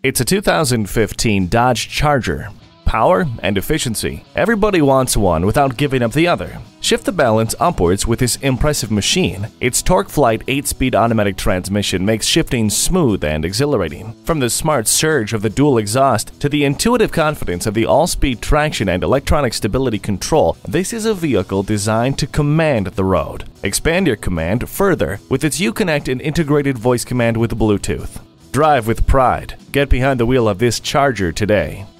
It's a 2015 Dodge Charger. Power and efficiency. Everybody wants one without giving up the other. Shift the balance upwards with this impressive machine. Its Torque Flight 8-speed automatic transmission makes shifting smooth and exhilarating. From the smart surge of the dual exhaust to the intuitive confidence of the all-speed traction and electronic stability control, this is a vehicle designed to command the road. Expand your command further with its Uconnect and integrated voice command with Bluetooth. Drive with pride. Get behind the wheel of this Charger today.